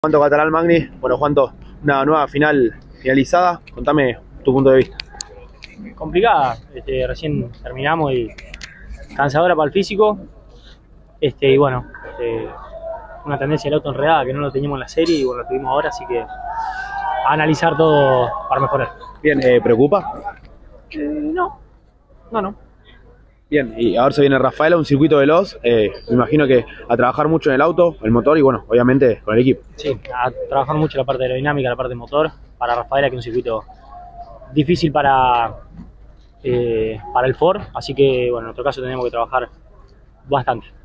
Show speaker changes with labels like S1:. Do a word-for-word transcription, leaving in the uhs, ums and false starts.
S1: Juanto Catalán Magni, bueno Juanto, una nueva final finalizada, contame tu punto de vista.
S2: Complicada, este, recién terminamos y cansadora para el físico, este, y bueno, este, una tendencia del auto enredada que no lo teníamos en la serie y bueno, lo tuvimos ahora, así que a analizar todo para mejorar.
S1: Bien, eh, ¿preocupa?
S2: Eh, no, no, no.
S1: Bien, y ahora se viene Rafaela, un circuito veloz, eh, me imagino que a trabajar mucho en el auto, el motor y bueno, obviamente con el equipo.
S2: Sí, a trabajar mucho la parte aerodinámica, la parte motor, para Rafaela, que es un circuito difícil para, eh, para el Ford, así que bueno, en nuestro caso tenemos que trabajar bastante.